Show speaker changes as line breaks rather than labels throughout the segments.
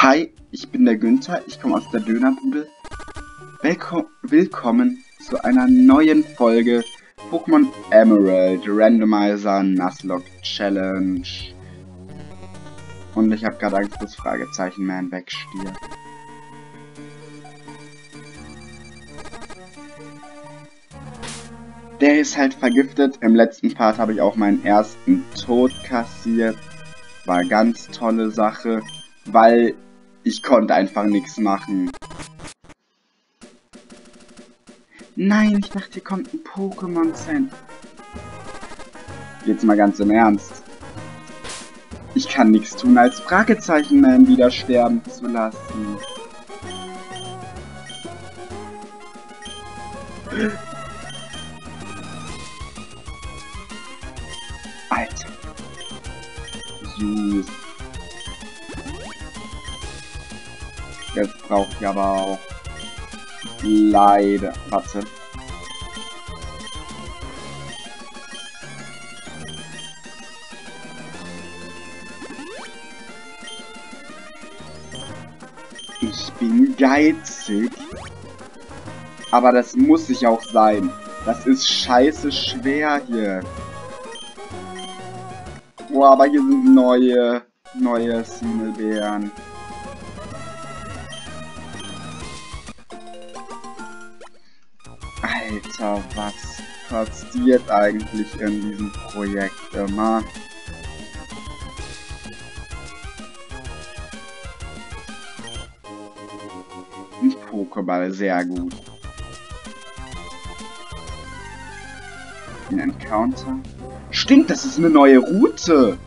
Hi, ich bin der Günther, ich komme aus der Dönerbude. Willkommen zu einer neuen Folge Pokémon Emerald Randomizer Nuzlocke Challenge. Und ich habe gerade Angst, dass Fragezeichen Man wegstirbt. Der ist halt vergiftet. Im letzten Part habe ich auch meinen ersten Tod kassiert. War ganz tolle Sache, weil ich konnte einfach nichts machen. Nein, ich dachte, hier kommt ein Pokémon Center. Jetzt mal ganz im Ernst. Ich kann nichts tun, als Fragezeichen-Man wieder sterben zu lassen. Alter. Süß. Jetzt brauche ich aber auch leider... Warte. Ich bin geizig. Aber das muss ich auch sein. Das ist scheiße schwer hier. Boah, aber hier sind neue Sinelbeeren. Alter, was passiert eigentlich in diesem Projekt immer? Ein Pokéball, sehr gut. Ein Encounter. Stimmt, das ist eine neue Route.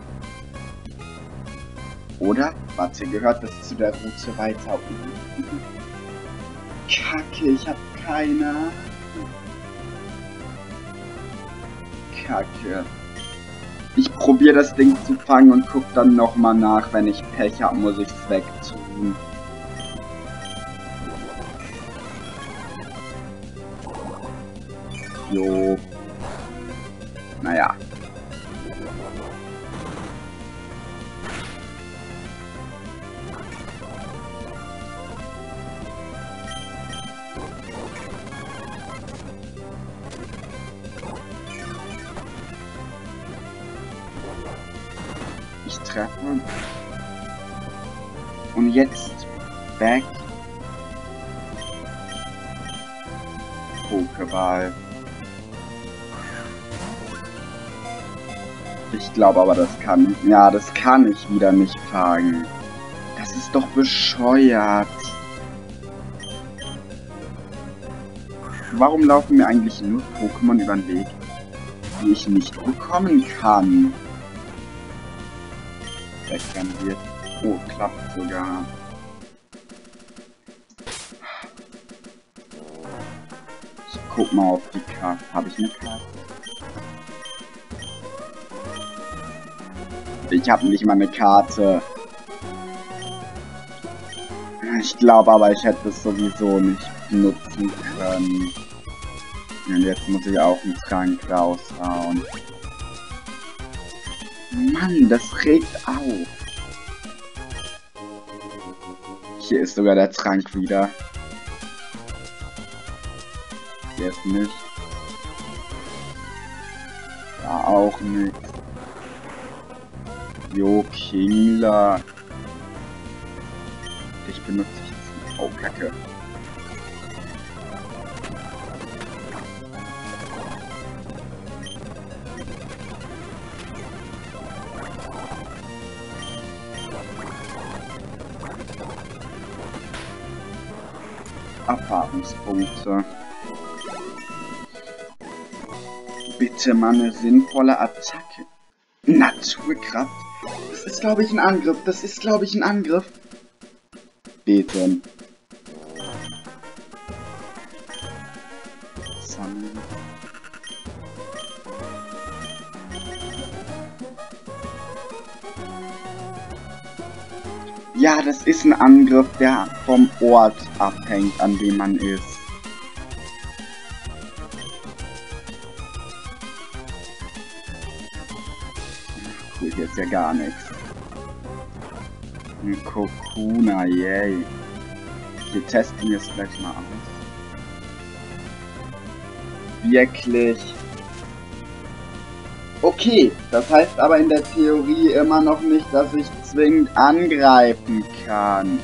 Oder? Warte, gehört das zu der Route weiter oben? Kacke, ich hab keine Ahnung. Kacke. Ich probiere das Ding zu fangen und guck dann nochmal nach. Wenn ich Pech habe, muss ich es wegtun. Jo. Naja. Ich treffe. Und jetzt back. Pokéball. Ich glaube aber, das kann... Ja, das kann ich wieder nicht fangen. Das ist doch bescheuert. Warum laufen mir eigentlich nur Pokémon über den Weg, die ich nicht bekommen kann? Wegrennen wird. Oh, klappt sogar. Ich guck mal auf die Karte. Habe ich eine Karte? Ich habe nicht mal eine Karte. Ich glaube aber, ich hätte es sowieso nicht nutzen können. Und jetzt muss ich auch einen Trank raushauen. Mann, das regt auf. Hier ist sogar der Trank wieder. Jetzt nicht. Da auch nicht. Jo, Kingler. Ich benutze jetzt. Oh, Kacke. Erfahrungspunkte. Bitte mal eine sinnvolle Attacke. Naturkraft. Das ist, glaube ich, ein Angriff. Das ist, glaube ich, ein Angriff. Beten. Ja, das ist ein Angriff, der vom Ort abhängt, an dem man ist. Cool, hier ist ja gar nichts. Ein Kokuna, yay. Wir testen es gleich mal aus. Wirklich. Okay, das heißt aber in der Theorie immer noch nicht, dass ich zwingend angreifen kann.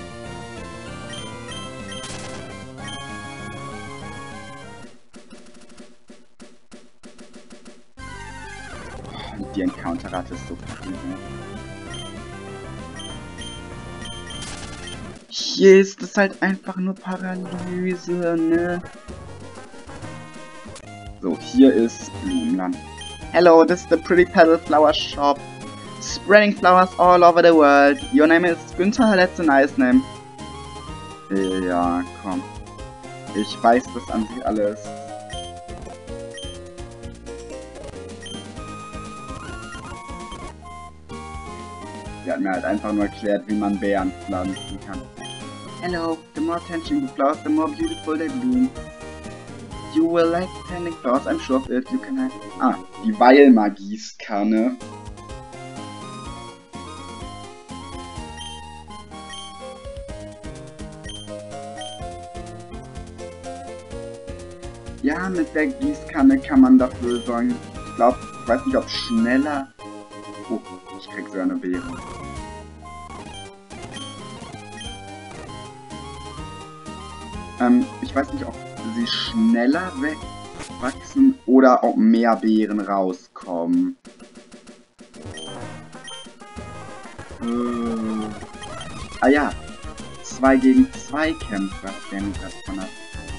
Die Encounter-Rate ist so fucking hoch. Hier ist es halt einfach nur Paralyse, ne? So, hier ist Blumenland. Hello, this is the Pretty Petal Flower Shop. Spreading flowers all over the world. Your name is Günther, that's a nice name. Ja, komm. Ich weiß das an sich alles. Die hat mir halt einfach nur erklärt, wie man Beeren pflanzen kann. Hello, the more attention you flowers, the more beautiful they bloom. You will like tending flowers, I'm sure of it. You can have... Ah, die Weilmagieskanne. Ja, mit der Gießkanne kann man dafür sorgen. Ich glaube, ich weiß nicht, ob schneller... Oh, ich krieg so eine Beere. Ich weiß nicht, ob sie schneller wachsen oder ob mehr Beeren rauskommen. Ah ja, 2 gegen 2 Kämpfer, der mich davon hat.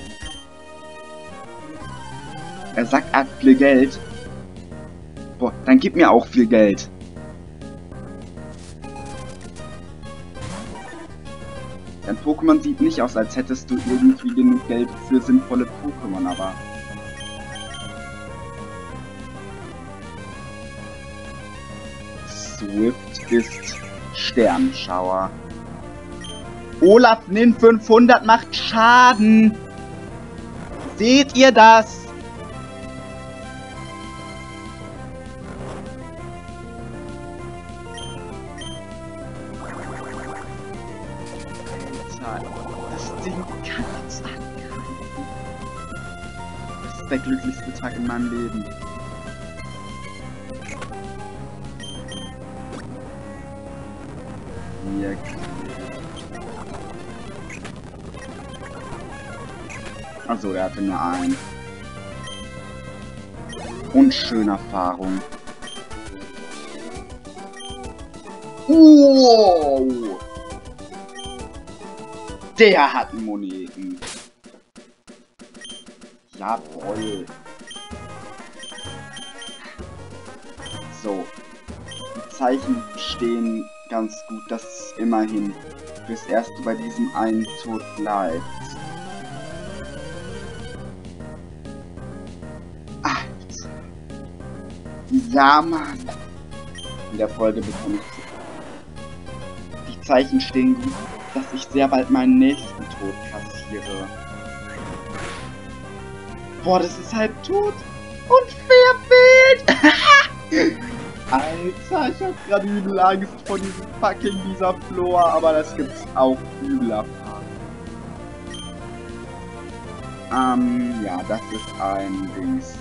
Er sagt, er hat viel Geld. Boah, dann gib mir auch viel Geld. Dein Pokémon sieht nicht aus, als hättest du irgendwie genug Geld für sinnvolle Pokémon, aber... Swift ist Sternschauer. Olaf Nin 500 macht Schaden! Seht ihr das? Das Ding kann jetzt angreifen. Das ist der glücklichste Tag in meinem Leben. Achso, der hatte nur einen. Und schöne Erfahrung. Wow! Der hat Moneten. Jawohl. So. Die Zeichen stehen ganz gut, dass immerhin bis erst bei diesem einen Tod bleibt. Alter. Ja, Mann. In der Folge bekomme ich... Die Zeichen stehen gut, dass ich sehr bald meinen nächsten Tod kassiere. Boah, das ist halb tot. Und verfehlt. Alter, ich hab gerade übel Angst vor diesem fucking dieser Flor, aber das gibt's auch übel erfahren. Ja, das ist ein Dings.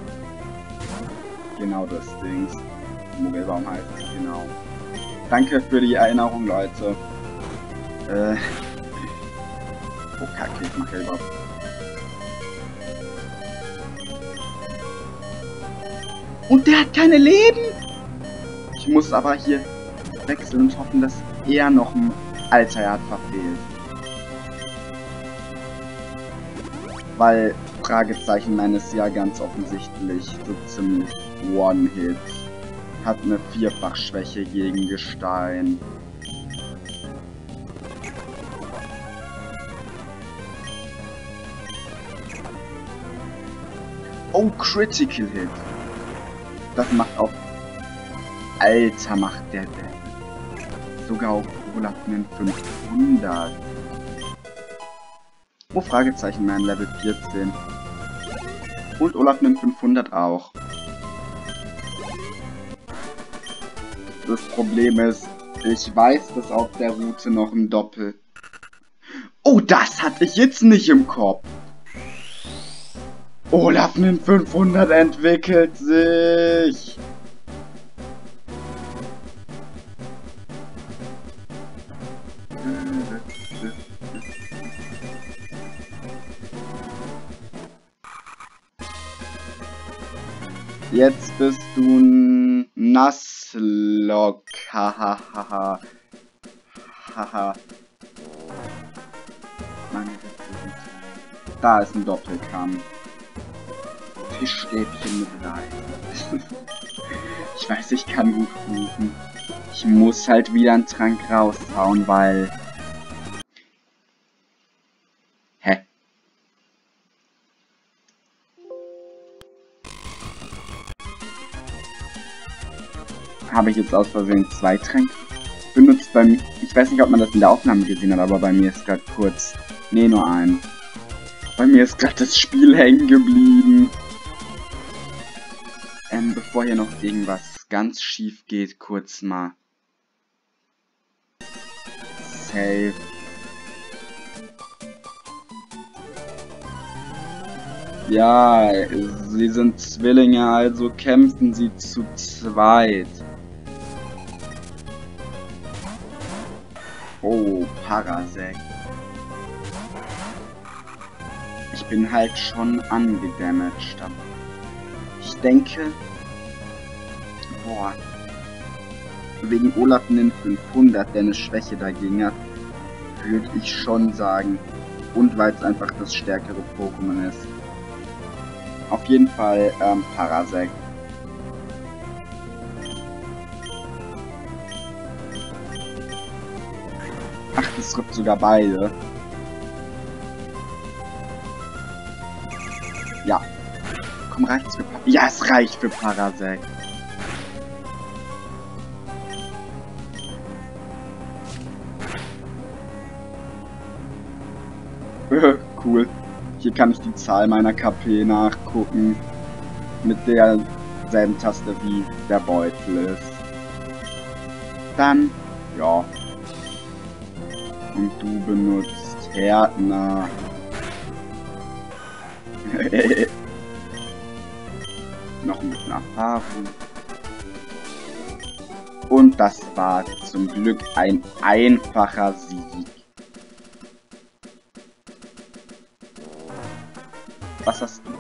Genau das Dings. Mogelbaum heißt es, genau. Danke für die Erinnerung, Leute. Oh, Kacke, ich mach Gelb ab. Und der hat keine Leben! Ich muss aber hier wechseln und hoffen, dass er noch ein... Alter, er hat verfehlt. Weil, Fragezeichen, meine ist ja ganz offensichtlich so ziemlich One-Hit. Hat eine Vierfachschwäche gegen Gestein. Oh, Critical Hit. Das macht auch... Alter, macht der sogar auf Olaf einen 500. Oh, Fragezeichen, mein Level 14. Und Olaf einen 500 auch. Das Problem ist, Ich weiß, dass auf der Route noch ein Doppel... Oh, das hatte ich jetzt nicht im Kopf. Olaf nimmt 500 entwickelt sich. Jetzt bist du ein Nasslock. Hahaha. Haha. Da ist ein Doppelkampf. Fischstäbchen mit Reis. Ich weiß, ich kann gut rufen. Ich muss halt wieder einen Trank raushauen, weil... Hä? Habe ich jetzt aus Versehen 2 Tränke benutzt beim... Ich weiß nicht, ob man das in der Aufnahme gesehen hat, aber bei mir ist gerade kurz... Nee, nur ein. Bei mir ist gerade das Spiel hängen geblieben. Bevor hier noch irgendwas ganz schief geht, kurz mal... Save. Ja, sie sind Zwillinge, also kämpfen sie zu zweit. Oh, Parasekt. Ich bin halt schon angedamaged, aber ich denke... Boah. Wegen Olaf Nin 500, der eine Schwäche dagegen hat, würde ich schon sagen. Und weil es einfach das stärkere Pokémon ist. Auf jeden Fall Parasekt. Ach, das trifft sogar beide. Ja. Komm, reicht's für Parasekt? Ja, es reicht für Parasekt. Cool. Hier kann ich die Zahl meiner KP nachgucken. Mit derselben Taste wie der Beutel ist. Dann, ja. Und du benutzt Härtner. Noch ein bisschen Erfahrung. Und das war zum Glück ein einfacher Sieg. Was hast du?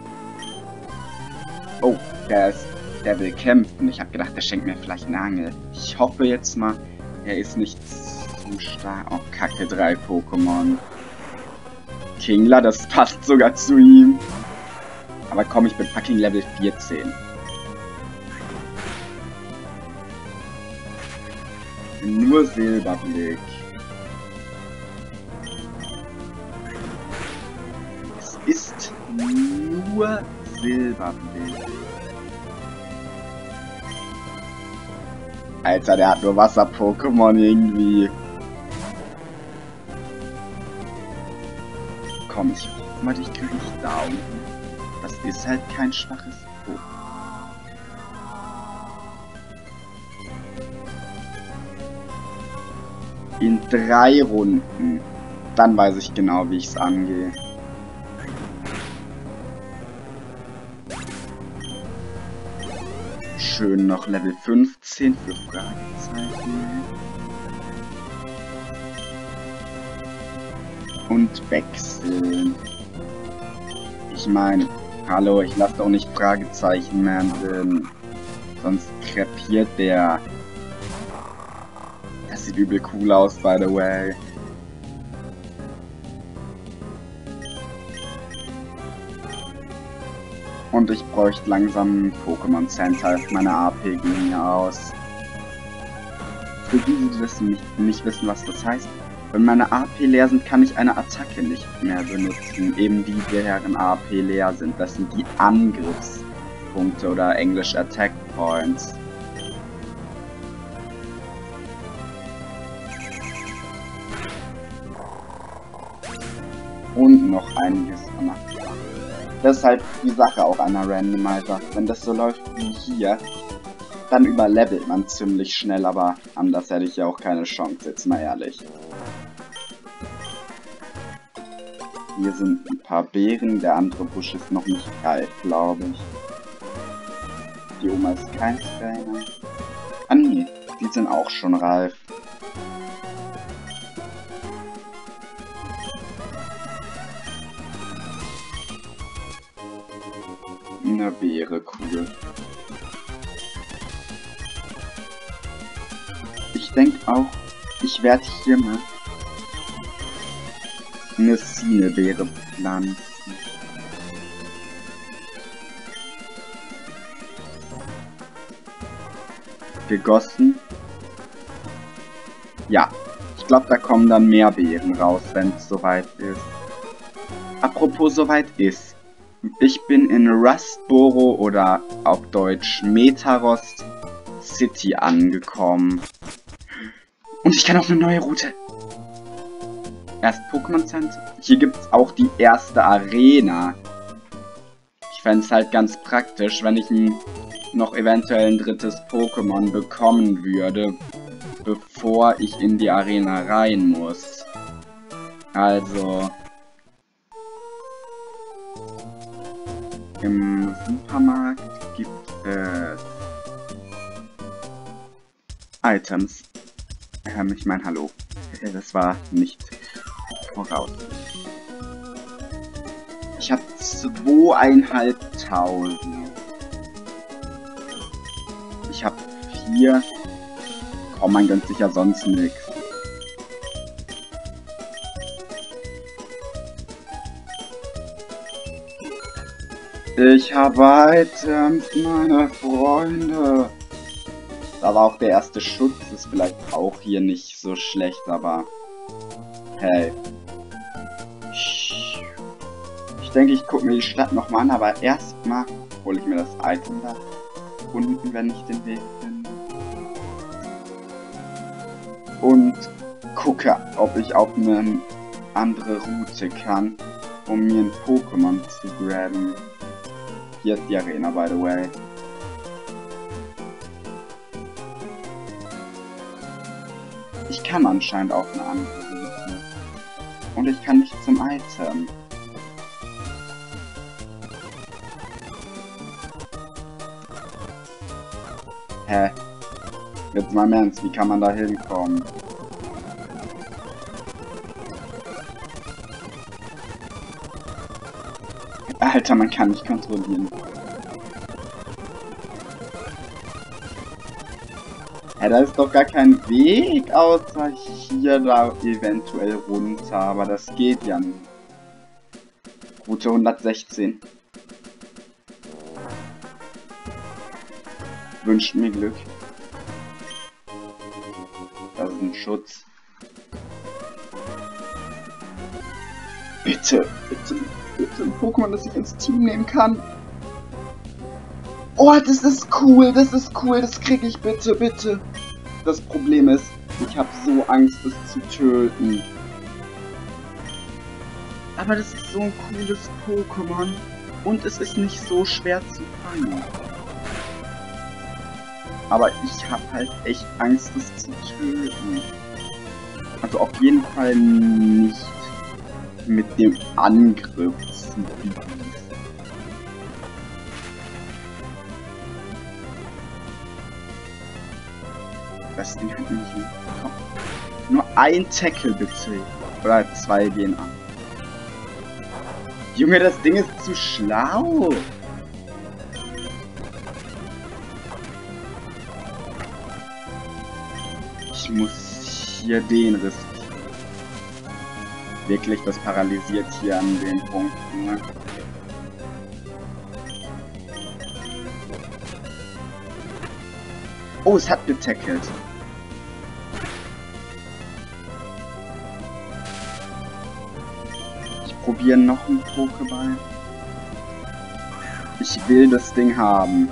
Oh, der will kämpfen. Ich habe gedacht, der schenkt mir vielleicht eine Angel. Ich hoffe jetzt mal, er ist nicht zu stark. Oh, Kacke, 3 Pokémon. Kingler, das passt sogar zu ihm. Aber komm, ich bin fucking Level 14. Nur Silberblick. Es ist nur Silberblick. Alter, der hat nur Wasser-Pokémon irgendwie. Komm, ich hoffe mal, ich kriege nicht Down. Das ist halt kein schwaches Pokémon. In 3 Runden. Dann weiß ich genau, wie ich es angehe. Schön noch Level 15 für Fragezeichen. Und wechseln. Ich meine, hallo, ich lasse doch nicht Fragezeichen mehr drin. Sonst krepiert der. Das sieht übel cool aus, by the way. Und ich bräuchte langsam ein Pokémon Center. Meine AP ging hier aus. Für die, die das nicht wissen, was das heißt. Wenn meine AP leer sind, kann ich eine Attacke nicht mehr benutzen. Eben die, deren AP leer sind. Das sind die Angriffspunkte oder Englisch Attack Points. Und noch einiges danach. Das ist halt die Sache auch einer Randomizer. Wenn das so läuft wie hier, dann überlevelt man ziemlich schnell, aber anders hätte ich ja auch keine Chance, jetzt mal ehrlich. Hier sind ein paar Beeren, der andere Busch ist noch nicht reif, glaube ich. Die Oma ist kein Trainer. Ah nee, die sind auch schon reif. Eine Beere, cool. Ich denke auch, ich werde hier mal eine Cinebeere pflanzen. Gegossen. Ja, ich glaube, da kommen dann mehr Beeren raus, wenn es soweit ist. Apropos soweit ist. Ich bin in Rustboro oder auf Deutsch Metarost City angekommen. Und ich kann auf eine neue Route. Erst Pokémon Center. Hier gibt es auch die erste Arena. Ich fände es halt ganz praktisch, wenn ich noch eventuell ein drittes Pokémon bekommen würde, bevor ich in die Arena rein muss. Also im Supermarkt gibt es Items. Ich meine, hallo. Das war nicht voraus. Ich habe 2500. Ich habe 4. Komm, man gönnt sich ja sonst nichts. Ich habe Items, meine Freunde. Da war auch der erste Schutz. Ist vielleicht auch hier nicht so schlecht, aber hey. Ich denke, ich gucke mir die Stadt nochmal an, aber erstmal hole ich mir das Item da unten, wenn ich den Weg finde. Und gucke, ob ich auf eine andere Route kann, um mir ein Pokémon zu graben. Hier ist die Arena, by the way. Ich kann anscheinend auch eine andere Route. Und ich kann nicht zum Item. Hä? Jetzt mal im Ernst, wie kann man da hinkommen? Alter, man kann nicht kontrollieren. Ja, da ist doch gar kein Weg, außer hier da eventuell runter, aber das geht ja nicht. Route 116. Wünscht mir Glück. Das ist ein Schutz. Bitte, bitte, bitte ein Pokémon, das ich ins Team nehmen kann. Oh, das ist cool, das kriege ich bitte, bitte. Das Problem ist, ich habe so Angst, es zu töten. Aber das ist so ein cooles Pokémon und es ist nicht so schwer zu fangen. Aber ich habe halt echt Angst, es zu töten. Also auf jeden Fall nicht mit dem Angriff zu bieten. Das Ding hat nicht hinbekommen. Nur ein Tackle bitte. Oder 2 gehen an. Junge, das Ding ist zu schlau. Ich muss hier den riskieren. Wirklich, das paralysiert hier an den Punkten, ne? Oh, es hat getackelt. Ich probiere noch einen Pokéball. Ich will das Ding haben.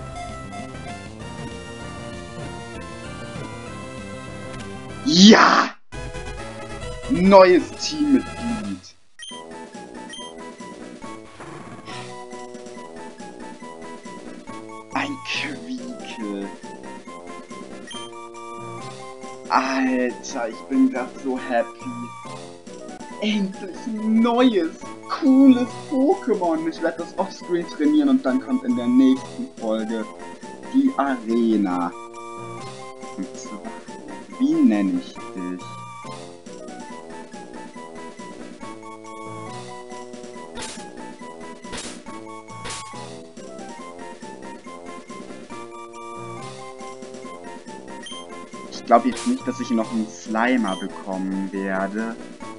Ja! Neues Teammitglied. Ein Quiekel. Alter, ich bin gerade so happy. Endlich ein neues, cooles Pokémon. Ich werde das offscreen trainieren und dann kommt in der nächsten Folge die Arena. Und zwar, wie nenne ich dich? Ich glaube jetzt nicht, dass ich noch einen Slimer bekommen werde.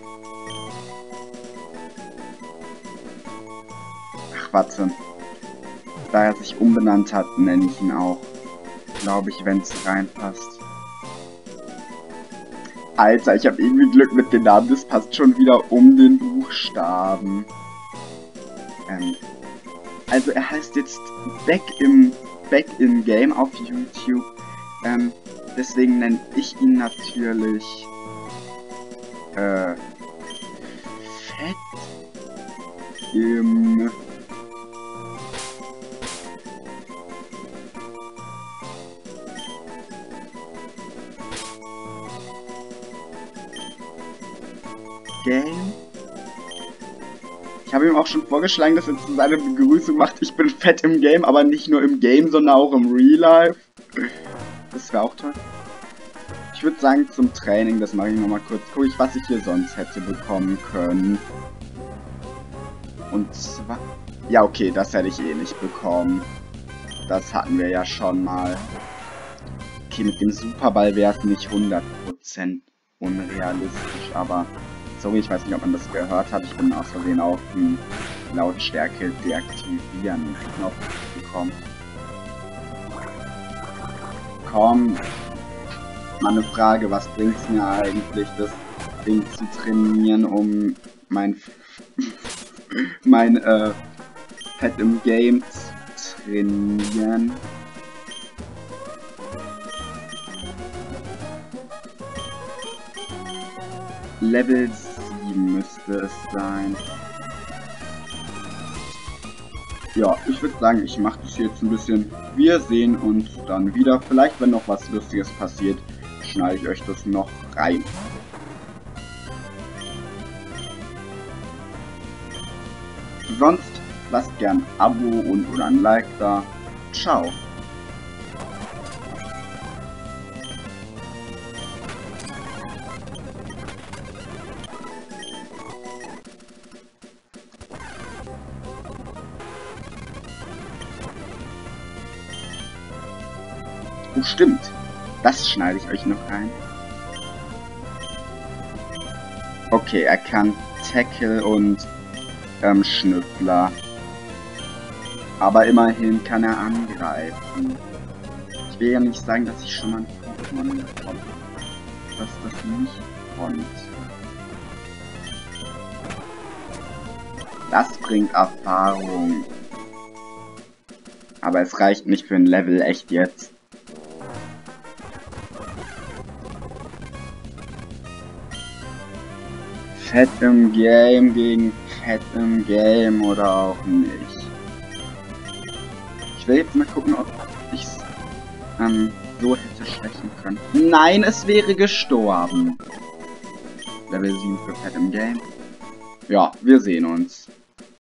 Ach, warte. Da er sich umbenannt hat, nenne ich ihn auch. Glaube ich, wenn es reinpasst. Alter, ich habe irgendwie Glück mit den Namen. Das passt schon wieder um den Buchstaben. Also er heißt jetzt Back in Game auf YouTube. Deswegen nenne ich ihn natürlich Fett im Game. Ich habe ihm auch schon vorgeschlagen, dass er zu seiner Begrüßung macht, ich bin fett im Game, aber nicht nur im Game, sondern auch im Real Life. Das wäre auch toll. Ich würde sagen, zum Training, das mache ich nochmal kurz. Gucke ich, was ich hier sonst hätte bekommen können. Und zwar... Ja, okay, das hätte ich eh nicht bekommen. Das hatten wir ja schon mal. Okay, mit dem Superball wäre es nicht 100% unrealistisch, aber... Sorry, ich weiß nicht, ob man das gehört hat. Ich bin aus Versehen auf den Lautstärke deaktivieren Knopf gekommen. Komm. Mal eine Frage, was bringt es mir eigentlich, das Ding zu trainieren, um mein Fett im Game zu trainieren? Level 7 müsste es sein. Ja, ich würde sagen, ich mache das jetzt ein bisschen. Wir sehen uns dann wieder. Vielleicht, wenn noch was Lustiges passiert, schneide ich euch das noch rein. Sonst lasst gern ein Abo und oder ein Like da. Ciao. Oh, stimmt. Das schneide ich euch noch rein. Okay, er kann Tackle und Schnüffler. Aber immerhin kann er angreifen. Ich will ja nicht sagen, dass ich schon mal ein Pokémon bekomme, dass das nicht konnte. Das bringt Erfahrung. Aber es reicht nicht für ein Level, echt jetzt. Fett im Game gegen Fett im Game oder auch nicht. Ich will jetzt mal gucken, ob ich es so hätte schwächen können. Nein, es wäre gestorben. Level 7 für Fett im Game. Ja, wir sehen uns.